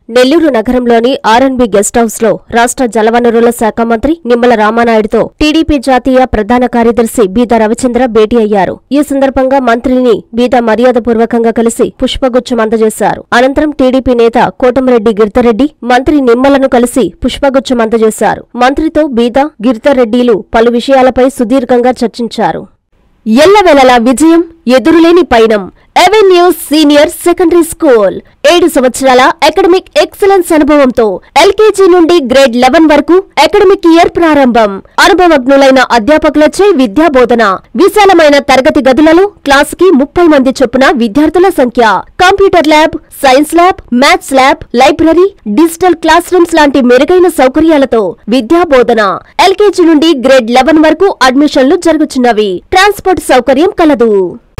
నెల్లూరు నగరంలోని R&B guest house లో రాష్ట్ర జలవనరుల శాఖ మంత్రి నిమ్మల రామానాయుడుతో టీడీపీ జాతీయ ప్రధాన కార్యదర్శి బీదా రవిచంద్ర భేటీ అయ్యారు. ఈ సందర్భంగా మంత్రిని బీదా మర్యాదపూర్వకంగా కలిసి పుష్పగుచ్చం అందజేశారు. అనంతరం టీడీపీ నేత కోటమిరెడ్డి గిరిధర్రెడ్డి మంత్రి నిమ్మలను కలిసి పుష్పగుచ్చం అందజేశారు. మంత్రితో బీదా గిరిధర్రెడ్డిలు పలు విషయాలపై సుదీర్ఘంగా చర్చించారు. ఎల్లవేళలా విజయం, ఎదురులేని పయనం. అవెన్యూస్ సీనియర్ సెకండరీ స్కూల్ 7 సంవత్సరాల అకాడమిక్ ఎక్సలెన్స్ అనుభవంతో ఎల్కేజీ నుండి గ్రేడ్ 11 వరకు అకాడమిక్ ఇయర్ ప్రారంభం. అనుభవజ్ఞులైన అధ్యాపకులచే విద్యాబోధన. విశాలమైన తరగతి గదులలో క్లాసుకి 30 మంది చొప్పున విద్యార్థుల సంఖ్య. Computer lab, science lab, maths lab, library, digital class rooms లాంటి మెరుగైన సౌకర్యాలతో విద్యాబోధన. ఎల్కేజీ నుండి గ్రేడ్ 11 వరకు అడ్మిషన్లు జరుగుతున్నవి. ట్రాన్స్పోర్ట్ సౌకర్యం కలదు.